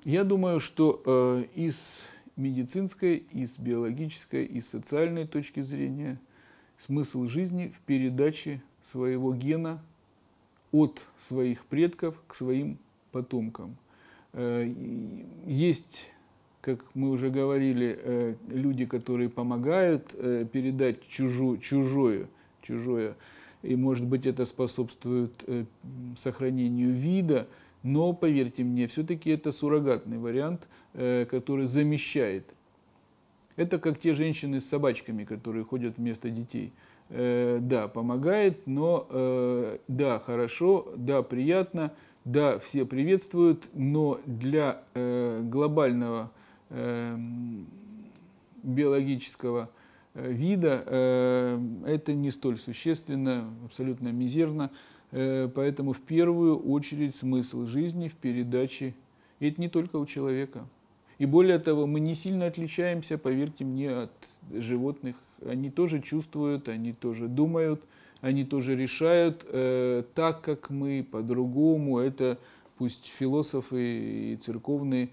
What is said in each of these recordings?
Я думаю, что и с медицинской, и с биологической, и с социальной точки зрения смысл жизни в передаче своего гена от своих предков к своим потомкам. Есть, как мы уже говорили, люди, которые помогают передать чужое, и, может быть, это способствует сохранению вида, но, поверьте мне, все-таки это суррогатный вариант, который замещает. Это как те женщины с собачками, которые ходят вместо детей. Да, помогает, но да, хорошо, да, приятно, да, все приветствуют, но для глобального биологического вида это не столь существенно, абсолютно мизерно. Поэтому в первую очередь смысл жизни в передаче, и это не только у человека. И более того, мы не сильно отличаемся, поверьте мне, от животных. Они тоже чувствуют, они тоже думают, они тоже решают так, как мы, по-другому. Это пусть философы и церковные.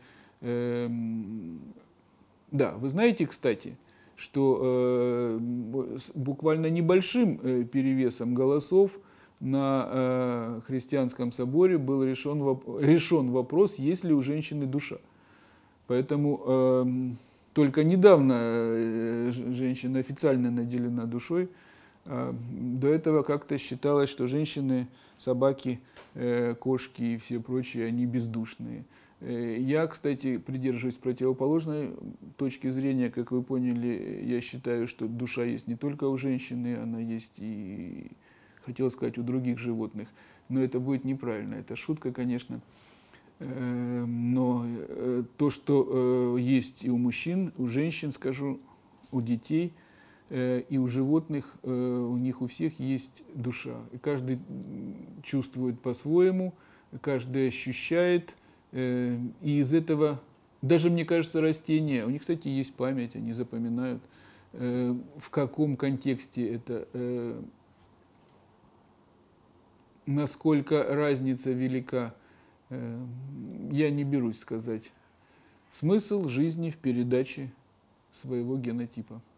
Да, вы знаете, кстати, что с буквально небольшим перевесом голосов на христианском соборе был решен вопрос, есть ли у женщины душа. Поэтому только недавно женщина официально наделена душой. До этого как-то считалось, что женщины, собаки, кошки и все прочие, они бездушные. Я, кстати, придерживаюсь противоположной точки зрения. Как вы поняли, я считаю, что душа есть не только у женщины, она есть и, хотел сказать, у других животных. Но это будет неправильно. Это шутка, конечно. Но то, что есть и у мужчин, у женщин, скажу, у детей и у животных, у них у всех есть душа. И каждый чувствует по-своему, каждый ощущает. И из этого, даже, мне кажется, растения, у них, кстати, есть память, они запоминают, в каком контексте это, насколько разница велика. Я не берусь сказать. Смысл жизни в передаче своего генотипа.